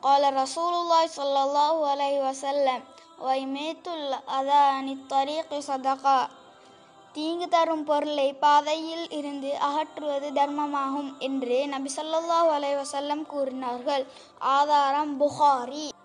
قال رسول الله صلى الله عليه وسلم وإميت الأذى عن الطريق صدقة. தீங்கு தரும் பொருளை பாதையில் இருந்து அகற்றுவது தர்மமாகும் என்று நபி ஸல்லல்லாஹு அலைஹி வஸல்லம் கூறினார்கள். ஆதாரம் புகாரி.